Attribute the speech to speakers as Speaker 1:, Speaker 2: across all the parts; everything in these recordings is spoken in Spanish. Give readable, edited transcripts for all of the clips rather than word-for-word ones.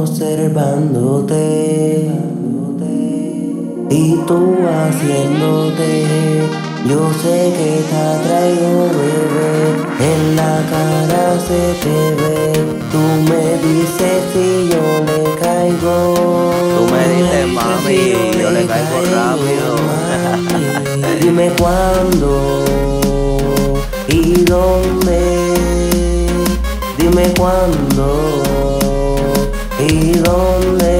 Speaker 1: observándote y tú haciéndote. Yo sé que te atraigo, bebé, en la cara se te ve. Tú me dices si yo le caigo.
Speaker 2: Tú me dices, mami, yo le caigo rápido.
Speaker 1: Dime cuándo y dónde. Dime cuándo y dónde.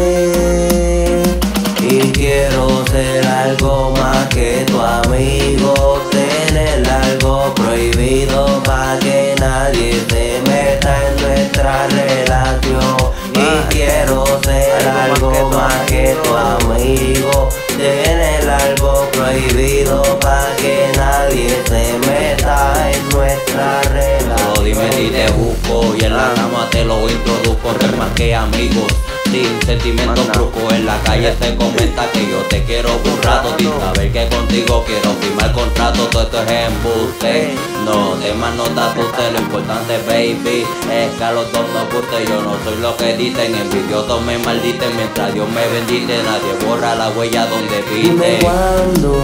Speaker 1: Y quiero ser algo más que tu amigo, tener algo prohibido pa' que nadie se meta en nuestra relación. Y quiero ser algo más que tu amigo, tener algo prohibido pa' que nadie se meta en nuestra relación.
Speaker 3: Solo dime si te busco y en la cama te lo introduzco, que más que amigos. Sin sentimientos bruscos en la calle se comenta que yo te quiero por un rato. Sin saber que contigo quiero firmar contrato. Todo esto es embuste, no de más no te asustes. Lo importante, baby, es que a los dos nos guste. Yo no soy lo que dicen, envidiosos me maldicen. Mientras Dios me bendice, nadie borra la huella donde viste.
Speaker 1: Dime cuándo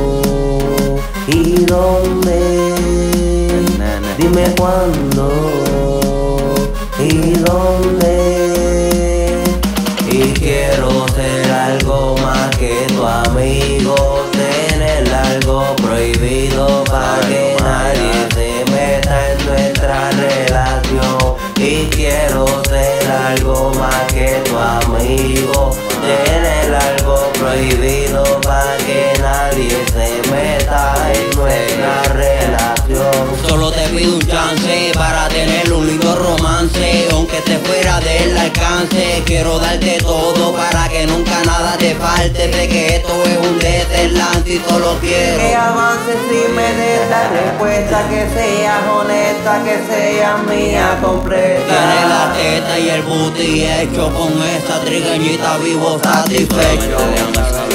Speaker 1: y dónde. Dime cuándo y dónde. Y quiero ser algo más que tu amigo, tener algo prohibido pa' que nadie se meta en nuestra relación. Y quiero ser algo más que tu amigo, tener algo prohibido pa' que nadie se meta en nuestra relación.
Speaker 3: Solo te pido un chance para tener un lindo romance, aunque esté fuera del alcance. Quiero darte todo para que nunca nada te falte. Sé que esto es un desenlace y solo quiero
Speaker 1: que avances y me des la respuesta, que seas honesta, que seas mía completa.
Speaker 3: Tiene la teta y el booty hecho, con esa trigueñita vivo satisfecho.